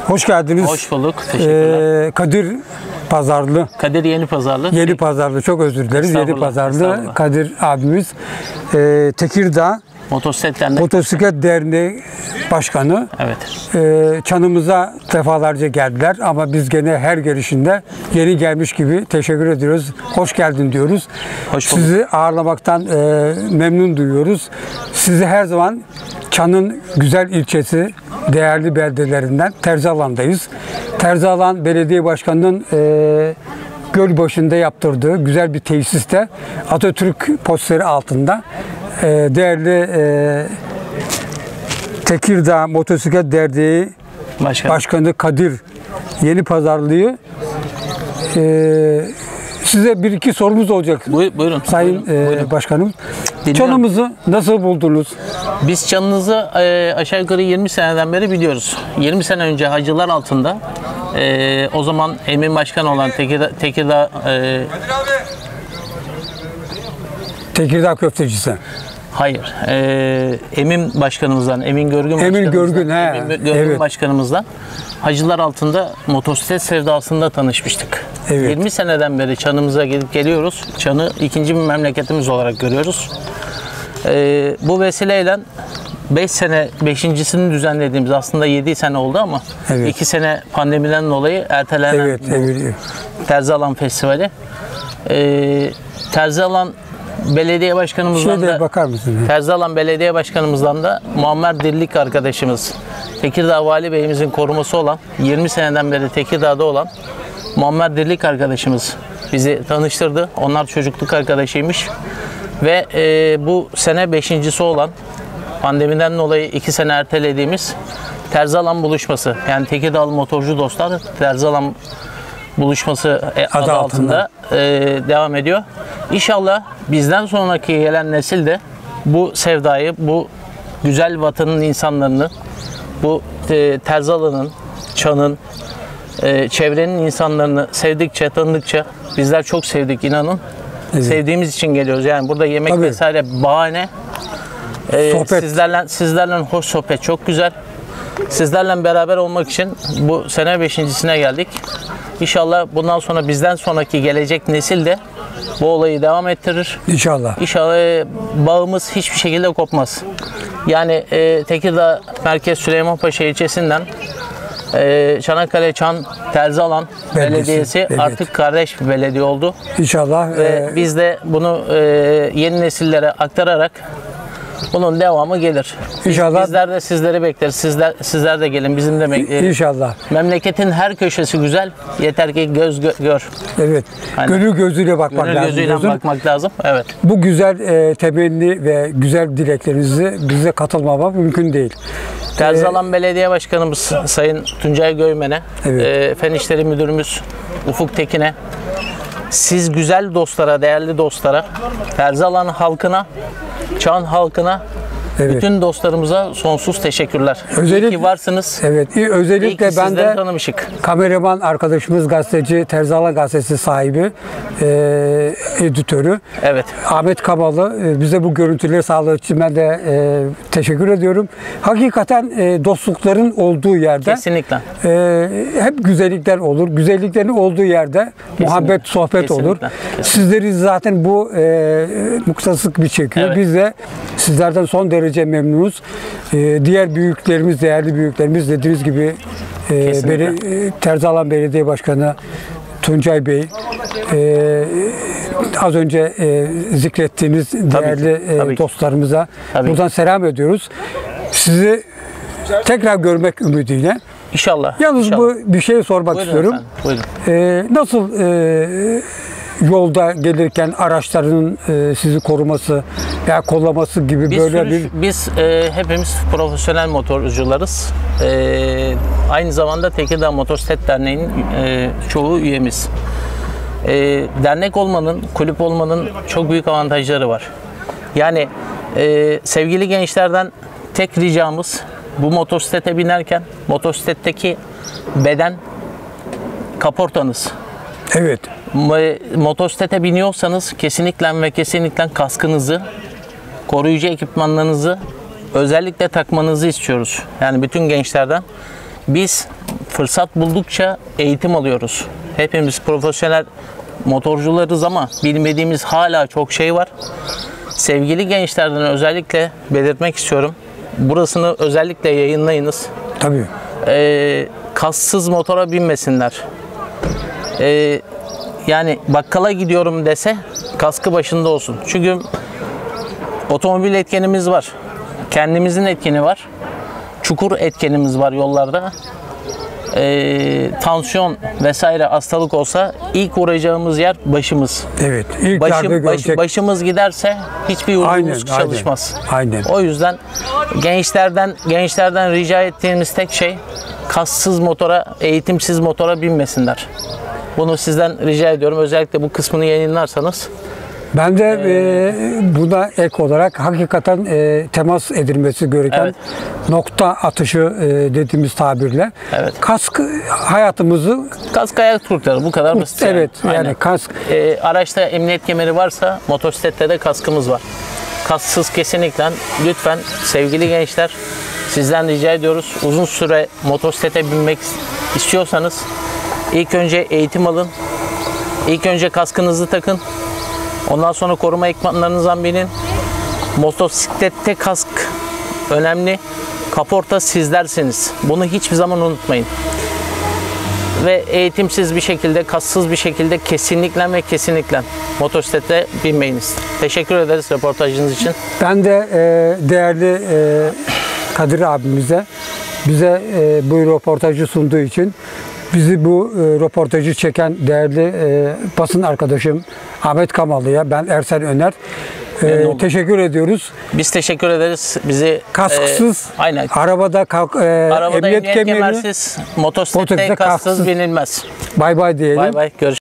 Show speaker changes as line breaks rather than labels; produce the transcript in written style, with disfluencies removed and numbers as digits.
Hoş geldiniz.
Hoş bulduk. Teşekkürler.
Kadir Pazarlı.
Kadir Yeni Pazarlı.
Yeni Pazarlı. Çok özür dileriz. Yeni Pazarlı. Kadir abimiz. Tekirdağ Motosiklet Derneği Başkanı.
Evet.
Çanımıza defalarca geldiler ama biz gene her gelişinde yeni gelmiş gibi teşekkür ediyoruz. Hoş geldin diyoruz.
Hoş bulduk.
Sizi ağırlamaktan memnun duyuyoruz. Sizi her zaman Çan'ın güzel ilçesi, değerli beldelerinden Terzialan'dayız. Terzialan Belediye Başkanı'nın göl başında yaptırdığı güzel bir tesiste Atatürk posteri altında değerli Tekirdağ Motosiklet Derneği Başkanı Kadir Yeni Pazarlı'yı size bir iki sorumuz olacak.
Buyurun.
Sayın
buyurun.
Başkanım.
Dinliyorum.
Çanımızı nasıl buldunuz?
Biz Çanınızı aşağı yukarı 20 seneden beri biliyoruz. 20 sene önce Hacılar Altında o zaman Emin Başkan olan
Tekirdağ köftecisi.
Hayır. Emin Başkanımızdan, Emin Görgün
evet.
Başkanımızdan Hacılar Altında motosiklet sevdasında tanışmıştık.
Evet.
20 seneden beri Çanımıza gelip geliyoruz. Çan'ı ikinci bir memleketimiz olarak görüyoruz. Bu vesileyle 5.'sini düzenlediğimiz, aslında 7 sene oldu ama
evet.
2 sene pandemiden dolayı ertelenen
evet.
Terzialan Festivali. Terzialan Belediye Başkanımızdan da
bakar mısın?
Terzialan Belediye Başkanımızdan da Muammer Dirlik arkadaşımız, Tekirdağ Vali Beyimizin koruması olan, 20 seneden beri Tekirdağ'da olan Muammer Dirlik arkadaşımız bizi tanıştırdı. Onlar çocukluk arkadaşıymış. Ve bu sene 5.'si olan, pandemiden dolayı 2 sene ertelediğimiz Terzialan buluşması, yani Tekirdağlı motorcu dostlar Terzialan buluşması adı altında devam ediyor. İnşallah bizden sonraki gelen nesil de bu sevdayı, bu güzel vatanın insanlarını, bu Terzialan'ın, Çan'ın, çevrenin insanlarını sevdikçe, tanıdıkça, bizler çok sevdik, inanın. Evet. Sevdiğimiz için geliyoruz. Yani burada yemek vesaire bahane. Sizlerle hoş sohbet çok güzel. Sizlerle beraber olmak için bu sene 5.'sine geldik. İnşallah bundan sonra bizden sonraki gelecek nesil de bu olayı devam ettirir.
İnşallah.
İnşallah bağımız hiçbir şekilde kopmaz. Yani Tekirdağ Merkez Süleymanpaşa ilçesinden Çanakkale Çan Terzialan Belediyesi artık kardeş bir belediye oldu.
İnşallah.
Ve biz de bunu yeni nesillere aktararak bunun devamı gelir.
İnşallah.
Bizler de sizleri bekleriz. Sizler de gelin, bizim de bekleriz.
İnşallah.
Memleketin her köşesi güzel. Yeter ki göz gör.
Evet. Gönül gözüyle bakmak lazım.
Gönül gözüyle bakmak lazım. Evet.
Bu güzel temenni ve güzel dileklerinizi bize katılmamak mümkün değil.
Terzialan Belediye Başkanımız Sayın Tuncay Göymen'e, Fen İşleri Müdürümüz Ufuk Tekin'e, siz güzel dostlara, değerli dostlara, Terzialan halkına, Çan halkına, bütün dostlarımıza sonsuz teşekkürler. İyi ki varsınız.
Evet. Özellikle ben de kameraman arkadaşımız, gazeteci, Terzialan Gazetesi sahibi, editörü Ahmet Kabalı bize bu görüntüleri sağladığı için ben de teşekkür ediyorum. Hakikaten dostlukların olduğu yerde
kesinlikle
hep güzellikler olur. Güzelliklerin olduğu yerde muhabbet, sohbet olur. Sizleri zaten bu muktasık bir çekiyor. Evet. Biz de sizlerden son derece memnunuz. Diğer büyüklerimiz, değerli büyüklerimiz dediğiniz gibi Terzialan Belediye Başkanı Tuncay Bey, az önce zikrettiğiniz değerli dostlarımıza buradan selam ediyoruz. Sizi tekrar görmek ümidiyle.
İnşallah.
Yalnız bu bir şey sormak istiyorum. Nasıl yolda gelirken araçlarının sizi koruması veya kollaması gibi
biz hepimiz profesyonel motorcularız. Aynı zamanda Tekirdağ Motosiklet Derneği'nin çoğu üyemiz. Dernek olmanın, kulüp olmanın çok büyük avantajları var. Yani sevgili gençlerden tek ricamız, bu motosiklete binerken motosikletteki beden kaportanız.
Evet.
Motosiklete biniyorsanız kesinlikle kaskınızı, koruyucu ekipmanlarınızı özellikle takmanızı istiyoruz. Yani bütün gençlerden. Biz fırsat buldukça eğitim alıyoruz. Hepimiz profesyonel motorcularız ama bilmediğimiz hala çok şey var. Sevgili gençlerden özellikle belirtmek istiyorum. Burasını özellikle yayınlayınız.
Tabii.
Kassız motora binmesinler. Yani bakkala gidiyorum dese kaskı başında olsun. Çünkü otomobil etkenimiz var. Kendimizin etkeni var. Çukur etkenimiz var yollarda. Tansiyon vesaire hastalık olsa ilk uğrayacağımız yer başımız.
Evet. İlk darbe görecek.
Başımız giderse hiçbir yolumuz çalışmaz.
Aynen.
O yüzden gençlerden rica ettiğimiz tek şey kassız motora, eğitimsiz motora binmesinler. Bunu sizden rica ediyorum. Özellikle bu kısmını yayınlarsanız.
Ben de buna ek olarak hakikaten temas edilmesi gereken nokta atışı dediğimiz tabirle.
Evet.
Kask hayatımızı...
Kask ayak kurtarır. Bu kadar basit.
Evet.
Yani
yani kask...
araçta emniyet kemeri varsa motosiklette de kaskımız var. Kasksız kesinlikle. Lütfen sevgili gençler, sizden rica ediyoruz. Uzun süre motosiklete binmek istiyorsanız ilk önce eğitim alın. İlk önce kaskınızı takın. Ondan sonra koruma ekipmanlarınızdan binin. Motosiklette kask önemli. Kaporta sizlersiniz. Bunu hiçbir zaman unutmayın. Ve eğitimsiz bir şekilde, kasksız bir şekilde kesinlikle motosiklete binmeyiniz. Teşekkür ederiz röportajınız için.
Ben de değerli Kadir abimize bize bu röportajı sunduğu için, bizi bu röportajı çeken değerli basın arkadaşım Ahmet Kamalı'ya, ben Ersel Öner, teşekkür ediyoruz.
Biz teşekkür ederiz. Bizi
kasksız, arabada
emniyet kemersiz, motosiklette kasksız binilmez.
Bay bay diyelim.
Bay bay. Görüşürüz.